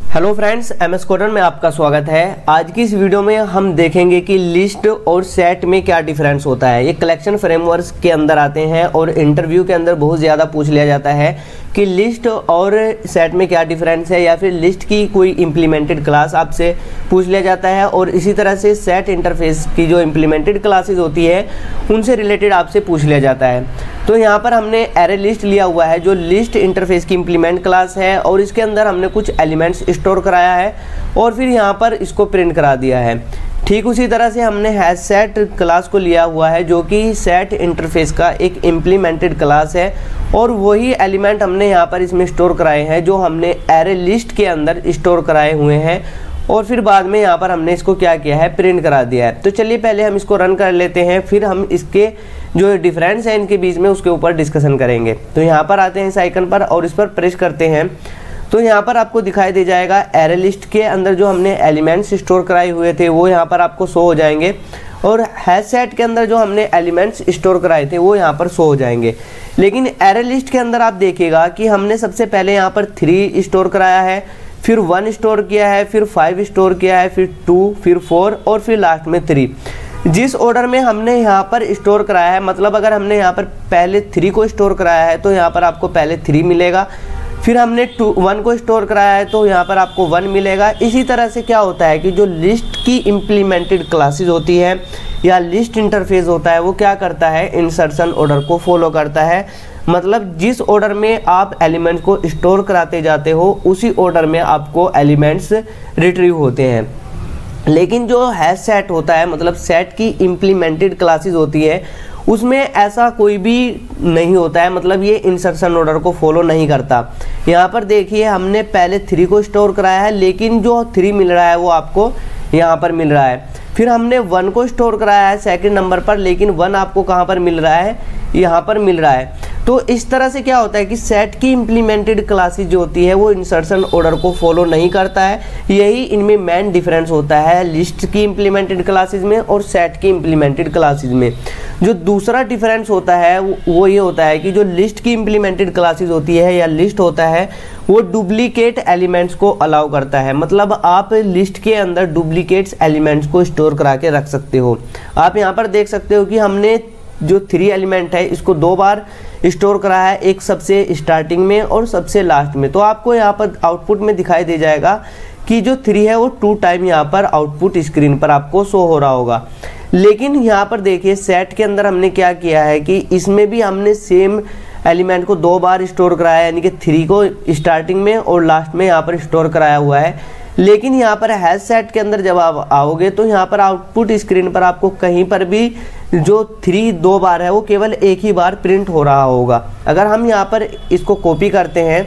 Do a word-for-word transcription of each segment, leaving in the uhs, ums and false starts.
Hello friends, M S coder में आपका स्वागत है। आज की इस वीडियो में हम देखेंगे कि लिस्ट और सेट में क्या डिफरेंस होता है। ये कलेक्शन फ्रेमवर्क के अंदर आते हैं और इंटरव्यू के अंदर बहुत ज़्यादा पूछ लिया जाता है कि लिस्ट और सेट में क्या डिफरेंस है, या फिर लिस्ट की कोई इम्प्लीमेंटेड क्लास आपसे पूछ लिया जाता है और इसी तरह से सेट इंटरफेस की जो इम्प्लीमेंटेड क्लासेज होती है उनसे रिलेटेड आपसे पूछ लिया जाता है। तो यहाँ पर हमने एरे लिस्ट लिया हुआ है जो लिस्ट इंटरफेस की इम्प्लीमेंट क्लास है और इसके अंदर हमने कुछ एलिमेंट्स स्टोर कराया है और फिर यहाँ पर इसको प्रिंट करा दिया है। ठीक उसी तरह से हमने हैश सेट क्लास को लिया हुआ है जो कि सेट इंटरफेस का एक इम्प्लीमेंटेड क्लास है और वही एलिमेंट हमने यहाँ पर इसमें स्टोर कराए हैं जो हमने एरे लिस्ट के अंदर स्टोर कराए हुए हैं और फिर बाद में यहाँ पर हमने इसको क्या किया है, प्रिंट करा दिया है। तो चलिए पहले हम इसको रन कर लेते हैं, फिर हम इसके जो डिफरेंस है इनके बीच में उसके ऊपर डिस्कशन करेंगे। तो यहाँ पर आते हैं इस आइकन पर और इस पर प्रेस करते हैं तो यहाँ पर आपको दिखाई दे जाएगा एरे लिस्ट के अंदर जो हमने एलिमेंट्स स्टोर कराए हुए थे वो यहाँ पर आपको शो हो जाएंगे और हैश सेट के अंदर जो हमने एलिमेंट्स स्टोर कराए थे वो यहाँ पर शो हो जाएंगे। लेकिन एरे लिस्ट के अंदर आप देखिएगा कि हमने सबसे पहले यहाँ पर थ्री स्टोर कराया है, फिर वन स्टोर किया है, फिर फाइव स्टोर किया है, फिर टू, फिर फोर और फिर लास्ट में थ्री। जिस ऑर्डर में हमने यहाँ पर स्टोर कराया है, मतलब अगर हमने यहाँ पर पहले थ्री को स्टोर कराया है तो यहाँ पर आपको पहले थ्री मिलेगा, फिर हमने टू वन को स्टोर कराया है तो यहाँ पर आपको वन मिलेगा। इसी तरह से क्या होता है कि जो लिस्ट की इम्प्लीमेंटेड क्लासेस होती है या लिस्ट इंटरफेस होता है वो क्या करता है, इंसर्शन ऑर्डर को फॉलो करता है। मतलब जिस ऑर्डर में आप एलिमेंट्स को स्टोर कराते जाते हो उसी ऑर्डर में आपको एलिमेंट्स रिट्रीव होते हैं। लेकिन जो हैश सेट होता है, मतलब सेट की इम्प्लीमेंटेड क्लासेस होती है, उसमें ऐसा कोई भी नहीं होता है, मतलब ये इंसर्शन ऑर्डर को फॉलो नहीं करता। यहाँ पर देखिए हमने पहले थ्री को स्टोर कराया है लेकिन जो थ्री मिल रहा है वो आपको यहाँ पर मिल रहा है। फिर हमने वन को स्टोर कराया है सेकंड नंबर पर, लेकिन वन आपको कहाँ पर मिल रहा है, यहाँ पर मिल रहा है। तो इस तरह से क्या होता है कि सेट की इम्प्लीमेंटेड क्लासेस जो होती है वो इंसर्शन ऑर्डर को फॉलो नहीं करता है। यही इनमें मेन डिफरेंस होता है लिस्ट की इम्प्लीमेंटेड क्लासेस में और सेट की इम्प्लीमेंटेड क्लासेस में। जो दूसरा डिफरेंस होता है वो ये होता है कि जो लिस्ट की इम्प्लीमेंटेड क्लासेस होती है या लिस्ट होता है वो डुप्लीकेट एलिमेंट्स को अलाउ करता है। मतलब आप लिस्ट के अंदर डुप्लीकेट्स एलिमेंट्स को स्टोर करा के रख सकते हो। आप यहाँ पर देख सकते हो कि हमने जो थ्री एलिमेंट है इसको दो बार स्टोर करा है, एक सबसे स्टार्टिंग में और सबसे लास्ट में। तो आपको यहाँ पर आउटपुट में दिखाई दे जाएगा कि जो थ्री है वो टू टाइम यहाँ पर आउटपुट स्क्रीन पर आपको शो हो रहा होगा। लेकिन यहाँ पर देखिए सेट के अंदर हमने क्या किया है कि इसमें भी हमने सेम एलिमेंट को दो बार स्टोर कराया, यानी कि थ्री को स्टार्टिंग में और लास्ट में यहाँ पर स्टोर कराया हुआ है। लेकिन यहाँ पर हैश सेट के अंदर जब आप आओगे तो यहाँ पर आउटपुट स्क्रीन पर आपको कहीं पर भी जो थ्री दो बार है वो केवल एक ही बार प्रिंट हो रहा होगा। अगर हम यहाँ पर इसको कॉपी करते हैं,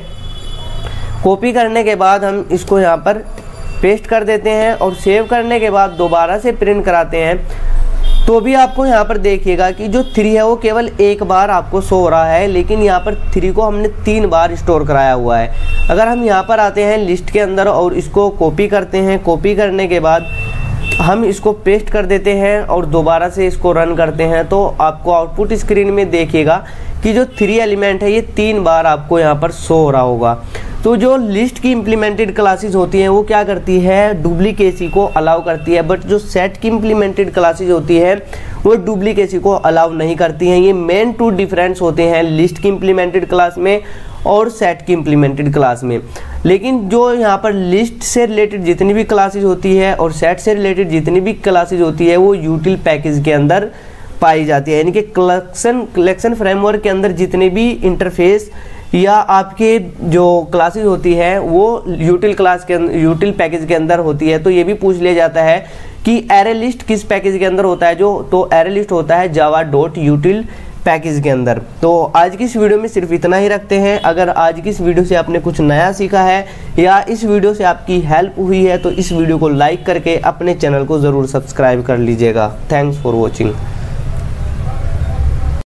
कॉपी करने के बाद हम इसको यहाँ पर पेस्ट कर देते हैं और सेव करने के बाद दोबारा से प्रिंट कराते हैं तो भी आपको यहाँ पर देखिएगा कि जो थ्री है वो केवल एक बार आपको शो हो रहा है, लेकिन यहाँ पर थ्री को हमने तीन बार स्टोर कराया हुआ है। अगर हम यहाँ पर आते हैं लिस्ट के अंदर और इसको कॉपी करते हैं, कॉपी करने के बाद हम इसको पेस्ट कर देते हैं और दोबारा से इसको रन करते हैं तो आपको आउटपुट स्क्रीन में देखिएगा कि जो थ्री एलिमेंट है ये तीन बार आपको यहाँ पर शो हो रहा होगा। तो जो लिस्ट की इम्प्लीमेंटेड क्लासेस होती हैं वो क्या करती है, डुप्लीकेसी को अलाउ करती है, बट जो सेट की इम्प्लीमेंटेड क्लासेस होती है वो डुप्लीकेसी को अलाउ नहीं करती हैं। ये मेन टू डिफरेंस होते हैं लिस्ट की इम्प्लीमेंटेड क्लास में और सेट की इम्प्लीमेंटेड क्लास में। लेकिन जो यहाँ पर लिस्ट से रिलेटेड जितनी भी क्लासेज होती है और सेट से रिलेटेड जितनी भी क्लासेज होती है वो यूटिल पैकेज के अंदर पाई जाती है। यानी कि कलेक्शन कलेक्शन फ्रेमवर्क के अंदर जितने भी इंटरफेस या आपके जो क्लासेज होती है वो यूटिल क्लास के अंदर यूटिल पैकेज के अंदर होती है। तो ये भी पूछ लिया जाता है कि एरे लिस्ट किस पैकेज के अंदर होता है, जो तो एरे लिस्ट होता है जावा डॉट यूटिल पैकेज के अंदर। तो आज की इस वीडियो में सिर्फ इतना ही रखते हैं। अगर आज की इस वीडियो से आपने कुछ नया सीखा है या इस वीडियो से आपकी हेल्प हुई है तो इस वीडियो को लाइक करके अपने चैनल को ज़रूर सब्सक्राइब कर लीजिएगा। Thanks for watching.